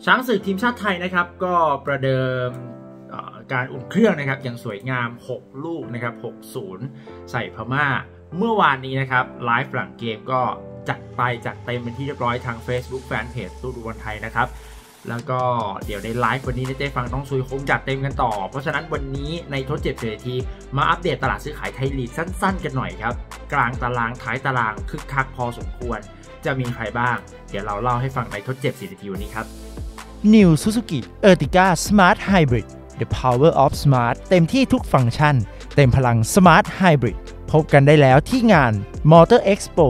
ช้างศึกทีมชาติไทยนะครับก็ประเดิมการอุ่นเครื่องนะครับอย่างสวยงาม6ลูกนะครับ6-0ใส่พม่าเมื่อวานนี้นะครับไลฟ์หลังเกมก็จัดเต็มเป็นที่เรียบร้อยทาง Facebook Fanpage ตู้ดูบอลไทยนะครับแล้วก็เดี๋ยวในไลฟ์วันนี้เต้ฟังต้องซุยคงจัดเต็มกันต่อเพราะฉะนั้นวันนี้ในทดเจ็บ10 นาทีมาอัปเดตตลาดซื้อขายไทยลีกสั้นๆกันหน่อยครับกลางตารางท้ายตารางคึกคักพอสมควรจะมีใครบ้างเดี๋ยวเราเล่าให้ฟังในทดเจ็บ10 นาทีวันนี้ครับ New Suzuki Ertiga Smart Hybrid The Power of Smart เต็มที่ทุกฟังก์ชันเต็มพลัง Smart Hybrid พบกันได้แล้วที่งาน Motor Expo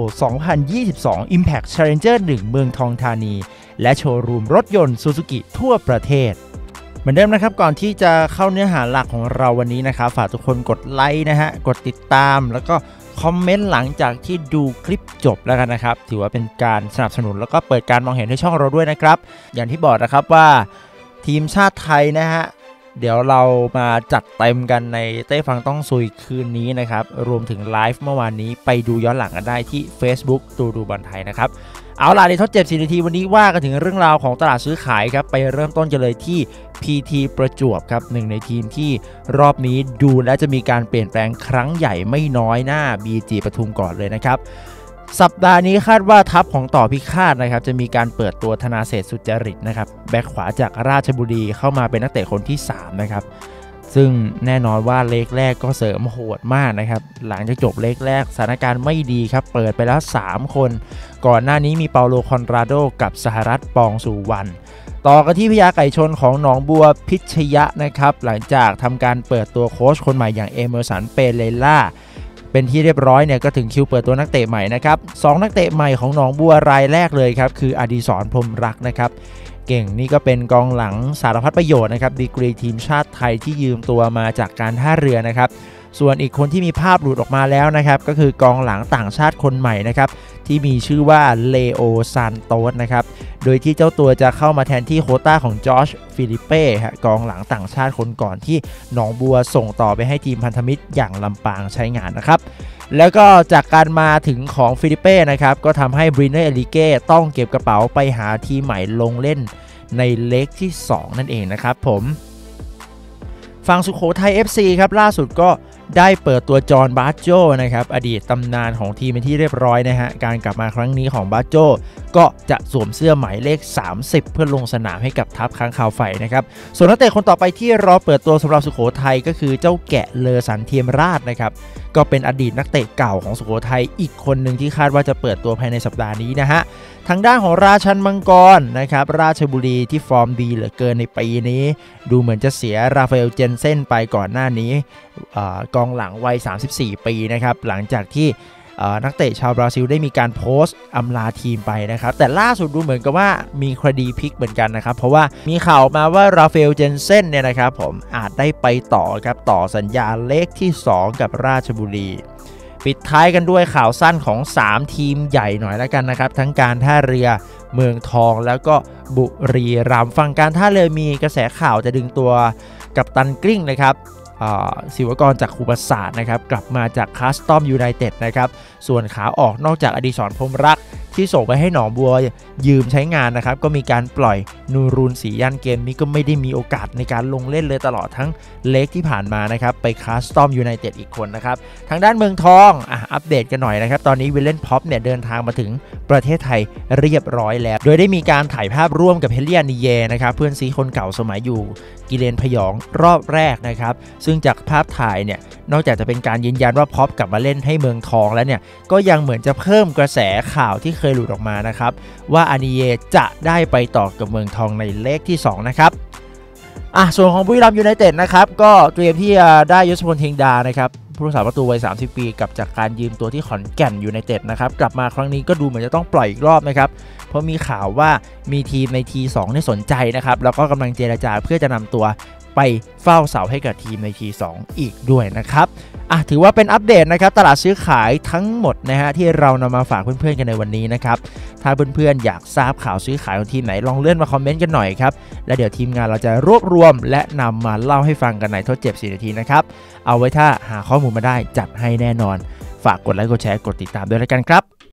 2022 Impact Challenger 1 เมืองทองธานีและโชว์รูมรถยนต์ Suzuki ทั่วประเทศเหมือนเดิมนะครับก่อนที่จะเข้าเนื้อหาหลักของเราวันนี้นะครับฝากทุกคนกดไลค์นะฮะกดติดตามแล้วก็คอมเมนต์หลังจากที่ดูคลิปจบแล้วกันนะครับถือว่าเป็นการสนับสนุนแล้วก็เปิดการมองเห็นให้ช่องเราด้วยนะครับอย่างที่บอกนะครับว่าทีมชาติไทยนะฮะเดี๋ยวเรามาจัดเต็มกันในเต้ฟังต้องซุยคืนนี้นะครับรวมถึงไลฟ์เมื่อวานนี้ไปดูย้อนหลังกันได้ที่ Facebook ดูบอลไทยนะครับเอาล่ะในทดเจ็บ10 นาทีวันนี้ว่ากันถึงเรื่องราวของตลาดซื้อขายครับไปเริ่มต้นกันเลยที่ PT ประจวบครับหนึ่งในทีมที่รอบนี้ดูและจะมีการเปลี่ยนแปลงครั้งใหญ่ไม่น้อยหน้า BG ปทุมก่อนเลยนะครับสัปดาห์นี้คาดว่าทัพของต่อพิฆาตนะครับจะมีการเปิดตัวธนาเศรษฐ์สุจริตนะครับแบ็คขวาจากราชบุรีเข้ามาเป็นนักเตะคนที่3นะครับซึ่งแน่นอนว่าเลกแรกก็เสริมโหดมากนะครับหลังจากจบเลกแรกสถานการณ์ไม่ดีครับเปิดไปแล้ว3คนก่อนหน้านี้มีเปาโลคอนราโดกับสหรัฐปองสุวรรณต่อกันที่พญาไก่ชนของหนองบัวพิชยะนะครับหลังจากทำการเปิดตัวโค้ชคนใหม่อย่างเอเมอร์สันเปเรล่าเป็นที่เรียบร้อยเนี่ยก็ถึงคิวเปิดตัวนักเตะใหม่นะครับ2นักเตะใหม่ของหนองบัวรายแรกเลยครับคืออดิศรพรหมรักนะครับเก่งนี่ก็เป็นกองหลังสารพัดประโยชน์นะครับดีกรีทีมชาติไทยที่ยืมตัวมาจากการท่าเรือนะครับส่วนอีกคนที่มีภาพหลุดออกมาแล้วนะครับก็คือกองหลังต่างชาติคนใหม่นะครับที่มีชื่อว่าเลโอซานโตสนะครับโดยที่เจ้าตัวจะเข้ามาแทนที่โควต้าของจอร์จฟิลิเป้กองหลังต่างชาติคนก่อนที่หนองบัวส่งต่อไปให้ทีมพันธมิตรอย่างลำปางใช้งานนะครับแล้วก็จากการมาถึงของฟิลิเป้นะครับก็ทำให้บริเนอร์เอลิเก้ต้องเก็บกระเป๋าไปหาทีมใหม่ลงเล่นในเล็กที่2นั่นเองนะครับผมฝั่งสุโขทัย FC ครับล่าสุดก็ได้เปิดตัวจอห์นบาโจนะครับอดีตตำนานของทีมเป็นที่เรียบร้อยนะฮะการกลับมาครั้งนี้ของบาโจก็จะสวมเสื้อหมายเลข30เพื่อลงสนามให้กับทัพค้างคาวไฟนะครับส่วนนักเตะคนต่อไปที่รอเปิดตัวสำหรับสุโขทัยก็คือเจ้าแกะเลอสันเทียมราชนะครับก็เป็นอดีตนักเตะเก่าของสุโขทัยอีกคนหนึ่งที่คาดว่าจะเปิดตัวภายในสัปดาห์นี้นะฮะทางด้านของราชันมังกรนะครับราชบุรีที่ฟอร์มดีเหลือเกินในปีนี้ดูเหมือนจะเสียราฟาเอลเจนเซ่นไปก่อนหน้านี้กองหลังวัย34 ปีนะครับหลังจากที่นักเตะชาวบราซิลได้มีการโพสต์อำลาทีมไปนะครับแต่ล่าสุดดูเหมือนกับว่ามีคดีพลิกเหมือนกันนะครับเพราะว่ามีข่าวมาว่าราฟาเอลเจนเซ่นเนี่ยนะครับผมอาจได้ไปต่อครับต่อสัญญาเลขที่2กับราชบุรีปิดท้ายกันด้วยข่าวสั้นของ3ทีมใหญ่หน่อยแล้วกันนะครับทั้งการท่าเรือเมืองทองแล้วก็บุรีรัมย์ฝั่งการท่าเรือมีกระแสข่าวจะดึงตัวกัปตันกลิ้งนะครับศิวกรจากครูประสาทนะครับกลับมาจากคัสตอมยูไนเต็ดนะครับส่วนขาออกนอกจากอดิศรพรหมรักที่ส่งไปให้หนองบัวยืมใช้งานนะครับก็มีการปล่อยนูรูนศรียันเกมนี้ก็ไม่ได้มีโอกาสในการลงเล่นเลยตลอดทั้งเล็กที่ผ่านมานะครับไปคัสตอมยูไนเต็ดอีกคนนะครับทางด้านเมืองทองอัปเดตกันหน่อยนะครับตอนนี้วิลเลนพ็อปเนี่ยเดินทางมาถึงประเทศไทยเรียบร้อยแล้วโดยได้มีการถ่ายภาพร่วมกับเฮเลียนิเยนะครับเพื่อนซีคนเก่าสมัยอยู่กิเลนพยองรอบแรกนะครับซึ่งจากภาพถ่ายเนี่ยนอกจากจะเป็นการยืนยันว่าพ็อปกลับมาเล่นให้เมืองทองแล้วเนี่ยก็ยังเหมือนจะเพิ่มกระแสข่าวที่เคยหลุดออกมานะครับว่าอานิเยจะได้ไปต่อกับเมืองทองในเลขที่2นะครับส่วนของบุรีรัมย์ยูไนเต็ดนะครับก็เตรียมที่จะได้ยศพลเทงดานะครับผู้รักษาประตูวัย30 ปีกับจากการยืมตัวที่ขอนแก่นยูไนเต็ดนะครับกลับมาครั้งนี้ก็ดูเหมือนจะต้องปล่อยอีกรอบนะครับเพราะมีข่าวว่ามีทีมในที2ที่สนใจนะครับแล้วก็กำลังเจรจาเพื่อจะนำตัวไปเฝ้าเสาให้กับทีมในที2อีกด้วยนะครับถือว่าเป็นอัปเดตนะครับตลาดซื้อขายทั้งหมดนะฮะที่เรานำมาฝากเพื่อนๆกันในวันนี้นะครับถ้าเพื่อนๆอยากทราบข่าวซื้อขายของทีมไหนลองเลื่อนมาคอมเมนต์กันหน่อยครับและเดี๋ยวทีมงานเราจะรวบรวมและนำมาเล่าให้ฟังกันในทดเจ็บ4 นาทีนะครับเอาไว้ถ้าหาข้อมูลมาได้จัดให้แน่นอนฝากกดไลค์กดแชร์กดติดตามด้วยแล้วกันครับ